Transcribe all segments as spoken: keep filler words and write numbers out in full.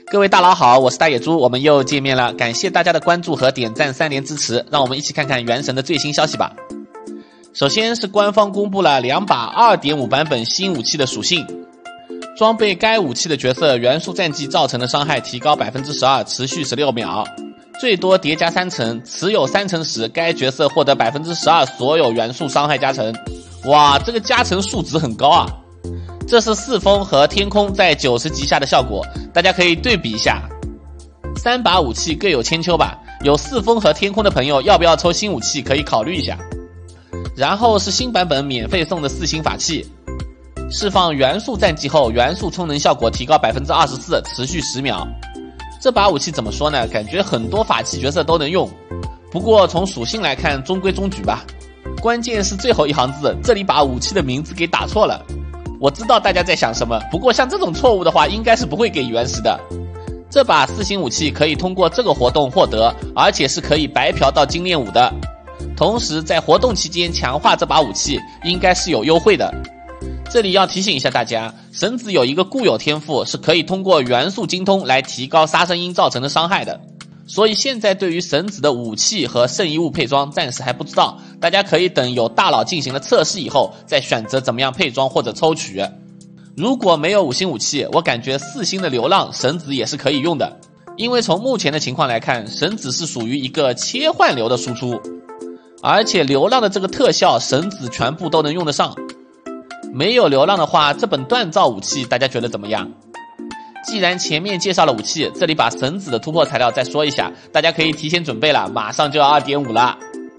各位大佬好，我是大野猪，我们又见面了，感谢大家的关注和点赞三连支持，让我们一起看看原神的最新消息吧。首先是官方公布了两把 二点五 版本新武器的属性，装备该武器的角色元素战绩造成的伤害提高 百分之十二， 持续十六秒，最多叠加三层，持有三层时该角色获得 百分之十二 所有元素伤害加成。哇，这个加成数值很高啊。这是四风和天空在九十级下的效果，大家可以对比一下。三把武器各有千秋吧，有四风和天空的朋友要不要抽新武器可以考虑一下。然后是新版本免费送的四星法器，释放元素战绩后元素充能效果提高 百分之二十四， 持续十秒。这把武器怎么说呢，感觉很多法器角色都能用，不过从属性来看中规中矩吧。关键是最后一行字，这里把武器的名字给打错了。我知道大家在想什么，不过像这种错误的话应该是不会给原石的。这把四星武器可以通过这个活动获得，而且是可以白嫖到精炼五的。同时在活动期间强化这把武器应该是有优惠的。这里要提醒一下大家，神子有一个固有天赋是可以通过元素精通来提高杀生鹰造成的伤害的，所以现在对于神子的武器和圣遗物配装暂时还不知道，大家可以等有大佬进行了测试以后再选择怎么样配装或者抽取。如果没有五星武器，我感觉四星的流浪神子也是可以用的，因为从目前的情况来看，神子是属于一个切换流的输出，而且流浪的这个特效神子全部都能用得上。没有流浪的话，这本锻造武器大家觉得怎么样？既然前面介绍了武器，这里把神子的突破材料再说一下，大家可以提前准备了，马上就要 二点五 了。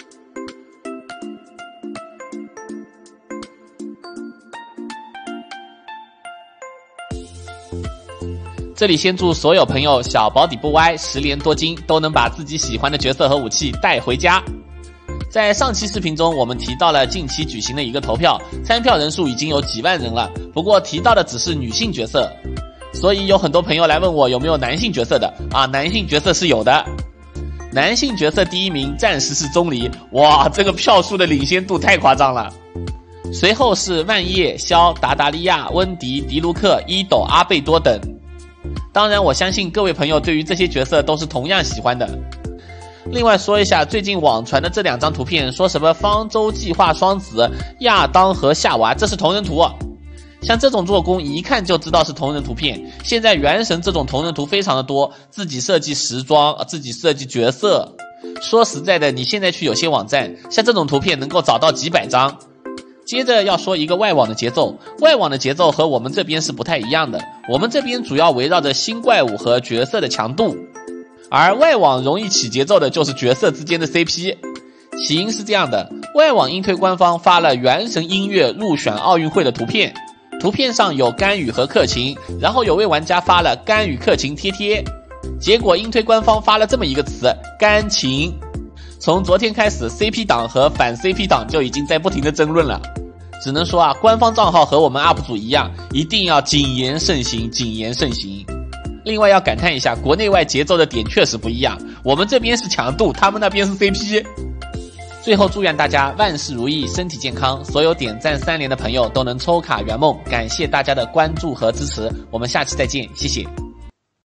这里先祝所有朋友小保底不歪，十连多金，都能把自己喜欢的角色和武器带回家。在上期视频中我们提到了近期举行的一个投票，参票人数已经有几万人了，不过提到的只是女性角色，所以有很多朋友来问我有没有男性角色的啊，男性角色是有的。男性角色第一名暂时是钟离，哇，这个票数的领先度太夸张了。随后是万叶、萧、达达利亚、温迪、迪卢克、伊斗、阿贝多等。当然我相信各位朋友对于这些角色都是同样喜欢的。另外说一下最近网传的这两张图片，说什么方舟计划双子亚当和夏娃，这是同人图。像这种做工一看就知道是同人图片，现在原神这种同人图非常的多，自己设计时装，自己设计角色。说实在的，你现在去有些网站，像这种图片能够找到几百张。接着要说一个外网的节奏，外网的节奏和我们这边是不太一样的，我们这边主要围绕着新怪物和角色的强度，而外网容易起节奏的就是角色之间的 C P。 起因是这样的，外网英推官方发了原神音乐入选奥运会的图片，图片上有甘雨和克勤，然后有位玩家发了甘雨克勤贴贴，结果英推官方发了这么一个词，甘勤。从昨天开始 C P 党和反 C P 党就已经在不停的争论了，只能说啊，官方账号和我们 U P 主一样，一定要谨言慎行，谨言慎行。另外要感叹一下，国内外节奏的点确实不一样，我们这边是强度，他们那边是 C P。 最后祝愿大家万事如意，身体健康，所有点赞三连的朋友都能抽卡圆梦，感谢大家的关注和支持，我们下期再见，谢谢。